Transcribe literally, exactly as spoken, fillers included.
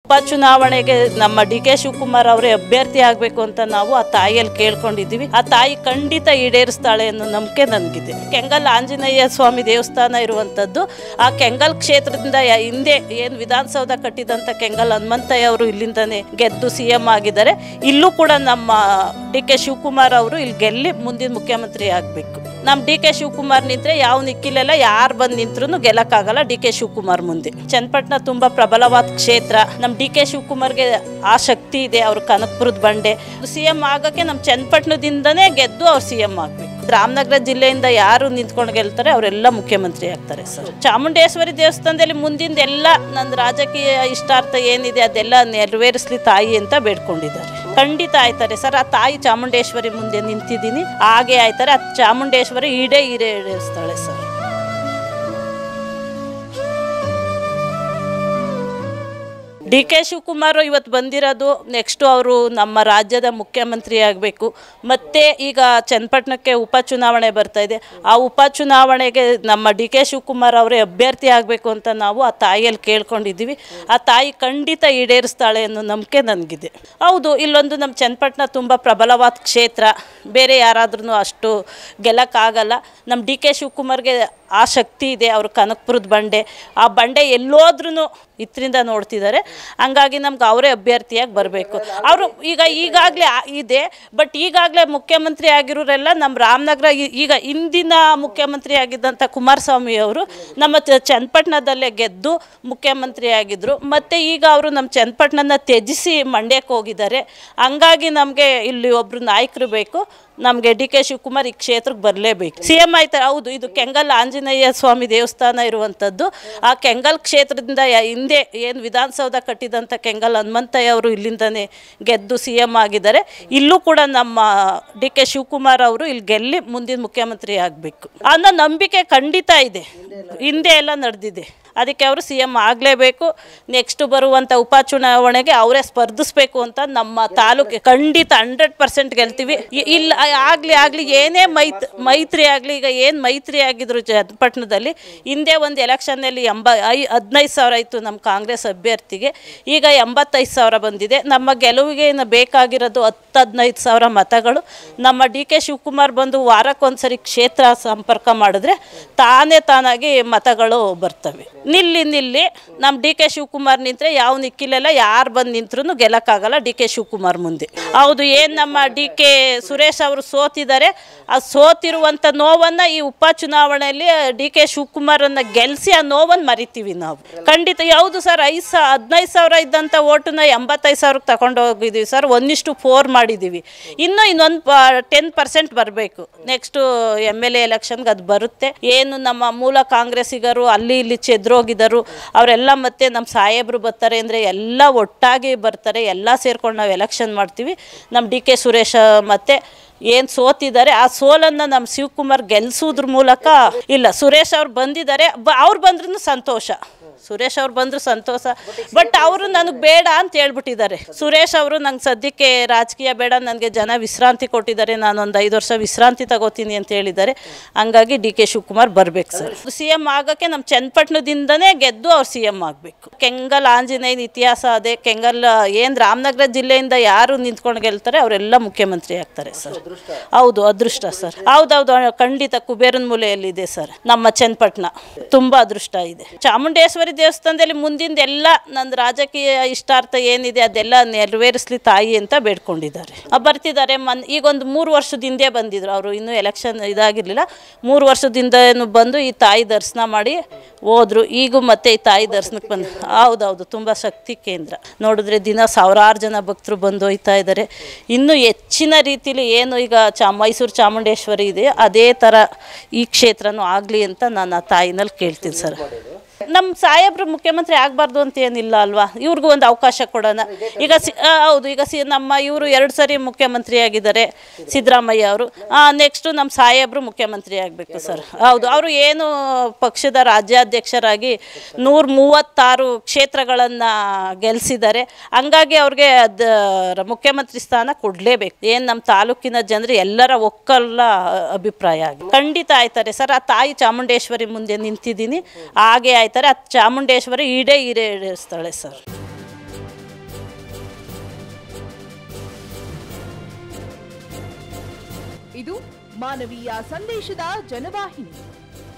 ಉಪಚುನಾವಣೆಗೆ ನಮ್ಮ D K Shivakumar ಅವರೇ ಅಭ್ಯರ್ಥಿ ಆಗಬೇಕು ಅಂತ ನಾವು ಆ ತಾಯಿಯಲ್ಲಿ ಕೇಳ್ಕೊಂಡಿದ್ದೀವಿ. ಆ ತಾಯಿ ಖಂಡಿತ ಈಡೇರಿಸ್ತಾಳೆ ಅನ್ನೋ ನಂಬಿಕೆ ನನಗಿದೆ. ಕೆಂಗಲ್ ಆಂಜನೇಯ ಸ್ವಾಮಿ ದೇವಸ್ಥಾನ ಇರುವಂಥದ್ದು ಆ ಕೆಂಗಲ್ ಕ್ಷೇತ್ರದಿಂದ ಹಿಂದೆ ಏನು ವಿಧಾನಸೌಧ ಕಟ್ಟಿದಂಥ ಕೆಂಗಲ್ ಹನುಮಂತಯ್ಯ ಅವರು ಇಲ್ಲಿಂದನೇ ಗೆದ್ದು ಸಿ ಎಂ ಆಗಿದ್ದಾರೆ. ಇಲ್ಲೂ ಕೂಡ ನಮ್ಮ ಡಿ ಕೆ ಶಿವಕುಮಾರ್ ಅವರು ಇಲ್ಲಿ ಗೆಲ್ಲಿ ಮುಂದಿನ ಮುಖ್ಯಮಂತ್ರಿ ಆಗಬೇಕು. ನಮ್ಮ ಡಿ ಕೆ ಶಿವಕುಮಾರ್ ನಿಂತರೆ ಯಾವ ನಿಕ್ಕಿಲೆಲ್ಲ ಯಾರು ಬಂದು ನಿಂತ್ರೂ ಗೆಲ್ಲಕ್ಕಾಗಲ್ಲ ಡಿ ಕೆ ಶಿವಕುಮಾರ್ ಮುಂದೆ. ಚನ್ನಪಟ್ಟಣ ತುಂಬ ಪ್ರಬಲವಾದ ಕ್ಷೇತ್ರ. ನಮ್ಮ ಡಿ ಕೆ ಶಿವಕುಮಾರ್ಗೆ ಆ ಶಕ್ತಿ ಇದೆ. ಅವರು ಕನಕಪುರದ ಬಂಡೆ ಸಿ ಎಂ ಆಗೋಕ್ಕೆ ನಮ್ಮ ಚನ್ನಪಟ್ಟಣದಿಂದನೇ ಗೆದ್ದು ಅವ್ರು ಸಿ ಎಂ ಆಗಬೇಕು. ರಾಮನಗರ ಜಿಲ್ಲೆಯಿಂದ ಯಾರು ನಿಂತ್ಕೊಂಡು ಗೆಲ್ತಾರೆ ಅವರೆಲ್ಲ ಮುಖ್ಯಮಂತ್ರಿ ಆಗ್ತಾರೆ ಸರ್. ಚಾಮುಂಡೇಶ್ವರಿ ದೇವಸ್ಥಾನದಲ್ಲಿ ಮುಂದಿಂದೆಲ್ಲ ನನ್ನ ರಾಜಕೀಯ ಇಷ್ಟಾರ್ಥ ಏನಿದೆ ಅದೆಲ್ಲ ನೆರವೇರಿಸಲಿ ತಾಯಿ ಅಂತ ಬೇಡ್ಕೊಂಡಿದ್ದಾರೆ. ಖಂಡಿತ ಆಯ್ತಾರೆ ಸರ್. ಆ ತಾಯಿ ಚಾಮುಂಡೇಶ್ವರಿ ಮುಂದೆ ನಿಂತಿದ್ದೀನಿ, ಹಾಗೆ ಆಯ್ತಾರೆ. ಆ ಚಾಮುಂಡೇಶ್ವರಿ ಈಡೇ ಈಡೇರಿಸ್ತಾಳೆ ಸರ್. ಡಿ ಕೆ ಶಿವಕುಮಾರ್ ಇವತ್ತು ಬಂದಿರೋದು ನೆಕ್ಸ್ಟು ಅವರು ನಮ್ಮ ರಾಜ್ಯದ ಮುಖ್ಯಮಂತ್ರಿ ಆಗಬೇಕು. ಮತ್ತು ಈಗ ಚನ್ನಪಟ್ಟಣಕ್ಕೆ ಉಪಚುನಾವಣೆ ಬರ್ತಾ ಇದೆ. ಆ ಉಪಚುನಾವಣೆಗೆ ನಮ್ಮ ಡಿ ಕೆ ಶಿವಕುಮಾರ್ ಅವರೇ ಅಭ್ಯರ್ಥಿ ಆಗಬೇಕು ಅಂತ ನಾವು ಆ ತಾಯಿಯಲ್ಲಿ ಕೇಳ್ಕೊಂಡಿದ್ದೀವಿ. ಆ ತಾಯಿ ಖಂಡಿತ ಈಡೇರಿಸ್ತಾಳೆ ಅನ್ನೋ ನಂಬಿಕೆ ನನಗಿದೆ. ಹೌದು, ಇಲ್ಲೊಂದು ನಮ್ಮ ಚನ್ನಪಟ್ಟಣ ತುಂಬ ಪ್ರಬಲವಾದ ಕ್ಷೇತ್ರ. ಬೇರೆ ಯಾರಾದ್ರೂ ಅಷ್ಟು ಗೆಲ್ಲಕ್ಕಾಗಲ್ಲ. ನಮ್ಮ ಡಿ ಕೆ ಶಿವಕುಮಾರ್ಗೆ ಆ ಶಕ್ತಿ ಇದೆ. ಅವರು ಕನಕಪುರದ ಬಂಡೆ ಆ ಬಂಡೆ ಎಲ್ಲೋದ್ರೂ ಇದರಿಂದ ನೋಡ್ತಿದ್ದಾರೆ. ಹಂಗಾಗಿ ನಮ್ಗೆ ಅವರೇ ಅಭ್ಯರ್ಥಿಯಾಗಿ ಬರಬೇಕು. ಅವರು ಈಗ ಈಗಾಗಲೇ ಇದೆ, ಬಟ್ ಈಗಾಗಲೇ ಮುಖ್ಯಮಂತ್ರಿ ಆಗಿರೋರೆಲ್ಲ ನಮ್ಮ ರಾಮನಗರ ಈಗ ಹಿಂದಿನ ಮುಖ್ಯಮಂತ್ರಿ ಆಗಿದ್ದಂಥ ಕುಮಾರಸ್ವಾಮಿ ಅವರು ನಮ್ಮ ಚನ್ನಪಟ್ಟಣದಲ್ಲೇ ಗೆದ್ದು ಮುಖ್ಯಮಂತ್ರಿ ಆಗಿದ್ದರು. ಮತ್ತು ಈಗ ಅವರು ನಮ್ಮ ಚನ್ನಪಟ್ಟಣನ ತ್ಯಜಿಸಿ ಮಂಡ್ಯಕ್ಕೆ ಹೋಗಿದ್ದಾರೆ. ಹಂಗಾಗಿ ನಮಗೆ ಇಲ್ಲಿ ಒಬ್ಬರು ನಾಯಕರು ಬೇಕು. ನಮಗೆ ಡಿ ಕೆ ಶಿವಕುಮಾರ್ ಈ ಕ್ಷೇತ್ರಕ್ಕೆ ಬರಲೇಬೇಕು. ಸಿ ಎಂ ಆಯ್ತಾರೆ. ಹೌದು, ಇದು ಕೆಂಗಲ್ ಆಂಜನೇಯ ಸ್ವಾಮಿ ದೇವಸ್ಥಾನ ಇರುವಂಥದ್ದು ಆ ಕೆಂಗಲ್ ಕ್ಷೇತ್ರದಿಂದ ಹಿಂದೆ ಏನು ವಿಧಾನಸೌಧ ಕಟ್ಟಿದಂಥ ಕೆಂಗಲ್ ಹನುಮಂತಯ್ಯ ಅವರು ಇಲ್ಲಿಂದನೇ ಗೆದ್ದು ಸಿ ಎಂ ಆಗಿದ್ದಾರೆ. ಇಲ್ಲೂ ಕೂಡ ನಮ್ಮ ಡಿ ಕೆ ಶಿವಕುಮಾರ್ ಅವರು ಇಲ್ಲಿ ಗೆಲ್ಲಿ ಮುಂದಿನ ಮುಖ್ಯಮಂತ್ರಿ ಆಗಬೇಕು ಅನ್ನೋ ನಂಬಿಕೆ ಖಂಡಿತ ಇದೆ. ಹಿಂದೆ ಎಲ್ಲ ನಡೆದಿದೆ. ಅದಕ್ಕೆ ಅವರು ಸಿ ಎಂ ಆಗಲೇಬೇಕು. ನೆಕ್ಸ್ಟ್ ಬರುವಂಥ ಉಪಚುನಾವಣೆಗೆ ಅವರೇ ಸ್ಪರ್ಧಿಸಬೇಕು ಅಂತ ನಮ್ಮ ತಾಲೂಕು ಖಂಡಿತ ಹಂಡ್ರೆಡ್ ಪರ್ಸೆಂಟ್ ಗೆಲ್ತೀವಿ. ಇಲ್ಲ ಆಗಲಿ ಆಗಲಿ ಏನೇ ಮೈತ್ ಮೈತ್ರಿ ಆಗಲಿ, ಈಗ ಏನು ಮೈತ್ರಿ ಆಗಿದ್ರು ಚನ್ನಪಟ್ಟಣದಲ್ಲಿ ಹಿಂದೆ ಒಂದು ಎಲೆಕ್ಷನ್ನಲ್ಲಿ ಎಂಬ ಐ ಹದಿನೈದು ಸಾವಿರ ಇತ್ತು ನಮ್ಮ ಕಾಂಗ್ರೆಸ್ ಅಭ್ಯರ್ಥಿಗೆ. ಈಗ ಎಂಬತ್ತೈದು ಸಾವಿರ ಬಂದಿದೆ. ನಮ್ಮ ಗೆಲುವಿಗೆ ಇನ್ನು ಬೇಕಾಗಿರೋದು ಹತ್ತು ಹದಿನೈದು ಸಾವಿರ ಮತಗಳು. ನಮ್ಮ ಡಿ ಕೆ ಶಿವಕುಮಾರ್ ಬಂದು ವಾರಕ್ಕೊಂದ್ಸರಿ ಕ್ಷೇತ್ರ ಸಂಪರ್ಕ ಮಾಡಿದ್ರೆ ತಾನೇ ತಾನಾಗಿ ಮತಗಳು ಬರ್ತವೆ. ನಿಲ್ಲಿ ನಿಲ್ಲಿ ನಮ್ಮ ಡಿ ಕೆ ಶಿವಕುಮಾರ್ ನಿಂತರೆ ಯಾವ ನಿಕ್ಕಿಲೆಲ್ಲ ಯಾರು ಬಂದು ನಿಂತ್ರೂ ಗೆಲ್ಲಕ್ಕಾಗಲ್ಲ ಡಿ ಕೆ ಶಿವಕುಮಾರ್ ಮುಂದೆ. ಹೌದು, ಏನು ನಮ್ಮ ಡಿ ಕೆ ಸುರೇಶ್ ಅವರು ಸೋತಿದ್ದಾರೆ. ಆ ಸೋತಿರುವಂಥ ನೋವನ್ನು ಈ ಉಪಚುನಾವಣೆಯಲ್ಲಿ ಡಿ ಕೆ ಶಿವಕುಮಾರನ್ನು ಗೆಲ್ಲಿಸಿ ಆ ನೋವನ್ನು ಮರಿತೀವಿ ನಾವು ಖಂಡಿತ. ಯಾವುದು ಸರ್, ಐದು ಸಾ ಹದಿನೈದು ಸಾವಿರ ಇದ್ದಂಥ ಓಟನ್ನ ಎಂಬತ್ತೈದು ಸಾವಿರಕ್ಕೆ ತಗೊಂಡು ಹೋಗಿದ್ದೀವಿ ಸರ್. ಒಂದಿಷ್ಟು ಫೋರ್ ಮಾಡಿದ್ದೀವಿ. ಇನ್ನೂ ಇನ್ನೊಂದು ಪ ಟೆನ್ ಪರ್ಸೆಂಟ್ ಬರಬೇಕು. ನೆಕ್ಸ್ಟು ಎಮ್ ಎಲ್ ಎ ಎಲೆಕ್ಷನ್ಗೆ ಅದು ಬರುತ್ತೆ. ಏನು ನಮ್ಮ ಮೂಲ ಕಾಂಗ್ರೆಸ್ಸಿಗರು ಅಲ್ಲಿ ಇಲ್ಲಿ ಚೆದ್ರೋಗಿದ್ದರು ಅವರೆಲ್ಲ ಮತ್ತೆ ನಮ್ಮ ಸಾಹೇಬರು ಬರ್ತಾರೆ ಅಂದರೆ ಎಲ್ಲ ಒಟ್ಟಾಗಿ ಬರ್ತಾರೆ. ಎಲ್ಲ ಸೇರ್ಕೊಂಡು ನಾವು ಎಲೆಕ್ಷನ್ ಮಾಡ್ತೀವಿ. ನಮ್ಮ ಡಿ ಕೆ ಸುರೇಶ ಮತ್ತು ಏನು ಸೋತಿದ್ದಾರೆ ಆ ಸೋಲನ್ನು ನಮ್ಮ ಶಿವಕುಮಾರ್ ಗೆಲ್ಲಿಸೋದ್ರ ಮೂಲಕ ಇಲ್ಲ ಸುರೇಶ್ ಅವ್ರು ಬಂದಿದ್ದಾರೆ. ಬ ಅವ್ರು ಬಂದ್ರೂ ಸಂತೋಷ. ಸುರೇಶ್ ಅವ್ರು ಬಂದರೂ ಸಂತೋಷ. ಬಟ್ ಅವರು ನನಗೆ ಬೇಡ ಅಂತ ಹೇಳ್ಬಿಟ್ಟಿದ್ದಾರೆ. ಸುರೇಶ್ ಅವರು ನಂಗೆ ಸದ್ಯಕ್ಕೆ ರಾಜಕೀಯ ಬೇಡ, ನನಗೆ ಜನ ವಿಶ್ರಾಂತಿ ಕೊಟ್ಟಿದ್ದಾರೆ, ನಾನೊಂದು ಐದು ವರ್ಷ ವಿಶ್ರಾಂತಿ ತಗೋತೀನಿ ಅಂತ ಹೇಳಿದ್ದಾರೆ. ಹಂಗಾಗಿ ಡಿ ಕೆ ಶಿವಕುಮಾರ್ ಬರಬೇಕು ಸರ್. ಸಿ ಎಂ ಆಗೋಕ್ಕೆ ನಮ್ಮ ಚನ್ನಪಟ್ಟಣದಿಂದನೇ ಗೆದ್ದು ಅವ್ರು ಸಿ ಎಂ ಆಗಬೇಕು. ಕೆಂಗಲ್ ಆಂಜನೇಯನ ಇತಿಹಾಸ ಅದೇ. ಕೆಂಗಲ್ ಏನು ರಾಮನಗರ ಜಿಲ್ಲೆಯಿಂದ ಯಾರು ನಿಂತ್ಕೊಂಡು ಗೆಲ್ತಾರೆ ಅವರೆಲ್ಲ ಮುಖ್ಯಮಂತ್ರಿ ಆಗ್ತಾರೆ ಸರ್. ಹೌದು, ಅದೃಷ್ಟ ಸರ್. ಹೌದೌದು, ಖಂಡಿತ ಕುಬೇರನ ಮೂಲೆಯಲ್ಲಿದೆ ಸರ್ ನಮ್ಮ ಚನ್ನಪಟ್ಟಣ. ತುಂಬ ಅದೃಷ್ಟ ಇದೆ. ಚಾಮುಂಡೇಶ್ವರಿ ದೇವಸ್ಥಾನದಲ್ಲಿ ಮುಂದಿಂದೆಲ್ಲ ನನ್ನ ರಾಜಕೀಯ ಇಷ್ಟಾರ್ಥ ಏನಿದೆ ಅದೆಲ್ಲ ನೆರವೇರಿಸಲಿ ತಾಯಿ ಅಂತ ಬೇಡ್ಕೊಂಡಿದ್ದಾರೆ. ಬರ್ತಿದ್ದಾರೆ. ಮನ್ ಈಗೊಂದು ಮೂರು ವರ್ಷದ ಹಿಂದೆ ಬಂದಿದ್ರು ಅವರು. ಇನ್ನೂ ಎಲೆಕ್ಷನ್ ಇದಾಗಿರಲಿಲ್ಲ. ಮೂರು ವರ್ಷದಿಂದ ಬಂದು ಈ ತಾಯಿ ದರ್ಶನ ಮಾಡಿ ಹೋದ್ರು. ಈಗೂ ಮತ್ತೆ ಈ ತಾಯಿ ದರ್ಶನಕ್ಕೆ ಬಂದು ಹೌದೌದು ತುಂಬ ಶಕ್ತಿ ಕೇಂದ್ರ. ನೋಡಿದ್ರೆ ದಿನ ಸಾವಿರಾರು ಜನ ಭಕ್ತರು ಬಂದು ಹೋಯ್ತಾ ಇದ್ದಾರೆ. ಇನ್ನೂ ಹೆಚ್ಚಿನ ರೀತಿಲಿ ಏನು ಈಗ ಚಾ ಮೈಸೂರು ಚಾಮುಂಡೇಶ್ವರಿ ಇದೆ ಅದೇ ಥರ ಈ ಕ್ಷೇತ್ರನೂ ಆಗಲಿ ಅಂತ ನಾನು ಆ ತಾಯಿನಲ್ಲಿ ಕೇಳ್ತೀನಿ ಸರ್. ನಮ್ಮ ಸಾಹೇಬ್ರು ಮುಖ್ಯಮಂತ್ರಿ ಆಗಬಾರ್ದು ಅಂತ ಏನಿಲ್ಲ ಅಲ್ವಾ, ಇವ್ರಿಗೂ ಒಂದು ಅವಕಾಶ ಕೊಡೋಣ. ಈಗ ಸಿ ಹೌದು ಈಗ ಸಿ ನಮ್ಮ ಇವರು ಎರಡು ಸರಿ ಮುಖ್ಯಮಂತ್ರಿ ಆಗಿದ್ದಾರೆ ಸಿದ್ದರಾಮಯ್ಯ ಅವರು. ನೆಕ್ಸ್ಟು ನಮ್ಮ ಸಾಹೇಬ್ರು ಮುಖ್ಯಮಂತ್ರಿ ಆಗಬೇಕು ಸರ್. ಹೌದು, ಅವರು ಏನು ಪಕ್ಷದ ರಾಜ್ಯಾಧ್ಯಕ್ಷರಾಗಿ ನೂರ ಮೂವತ್ತಾರು ಕ್ಷೇತ್ರಗಳನ್ನು ಗೆಲ್ಲಿಸಿದ್ದಾರೆ. ಹಂಗಾಗಿ ಅವ್ರಿಗೆ ಅದು ಮುಖ್ಯಮಂತ್ರಿ ಸ್ಥಾನ ಕೊಡಲೇಬೇಕು. ಏನು ನಮ್ಮ ತಾಲೂಕಿನ ಜನರು ಎಲ್ಲರ ಒಕ್ಕಲ್ಲ ಅಭಿಪ್ರಾಯ ಆಗಿ ಖಂಡಿತ ಆಯ್ತಾರೆ ಸರ್. ಆ ತಾಯಿ ಚಾಮುಂಡೇಶ್ವರಿ ಮುಂದೆ ನಿಂತಿದ್ದೀನಿ, ಹಾಗೆ ಆಯ್ತಾರೆ. ಆ ಚಾಮುಂಡೇಶ್ವರಿ ಈಡೇ ಈಡೇರಿಸ್ತಾಳೆ ಸರ್. ಇದು ಮಾನವೀಯ ಸಂದೇಶದ ಜನವಾಹಿನಿ.